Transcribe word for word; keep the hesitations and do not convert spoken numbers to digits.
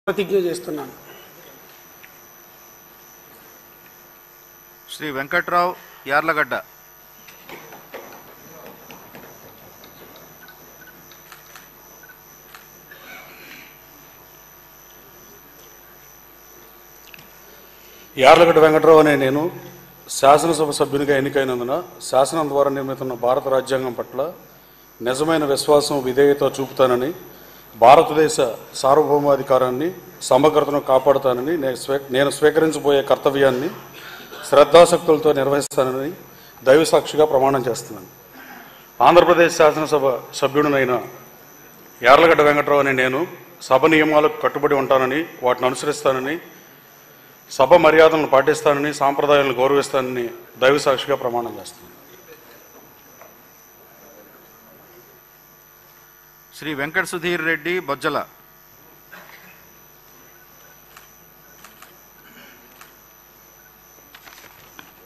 ప్రతిజ్ఞ చేస్తున్నాను. శ్రీ వెంకట్రావు యార్లగడ్డ. యార్లగడ్డ వెంకటరావు అనే నేను శాసనసభ సభ్యునిగా ఎన్నికైనందున శాసనం ద్వారా నిర్మితున్న భారత రాజ్యాంగం పట్ల నిజమైన విశ్వాసం విధేయత చూపుతానని, భారతదేశ సార్వభౌమాధికారాన్ని సమగ్రతను కాపాడుతానని, నేను స్వీకరించబోయే కర్తవ్యాన్ని శ్రద్ధాశక్తులతో నిర్వహిస్తానని దైవసాక్షిగా ప్రమాణం చేస్తున్నాను. ఆంధ్రప్రదేశ్ శాసనసభ సభ్యుడినైన యార్లగడ్డ వెంకటరావు అనే నేను సభ నియమాలకు కట్టుబడి ఉంటానని, వాటిని అనుసరిస్తానని, సభ మర్యాదలను పాటిస్తానని, సాంప్రదాయాలను గౌరవిస్తానని దైవసాక్షిగా ప్రమాణం చేస్తున్నాను. శ్రీ వెంకట సుధీర్ రెడ్డి బొజ్జల.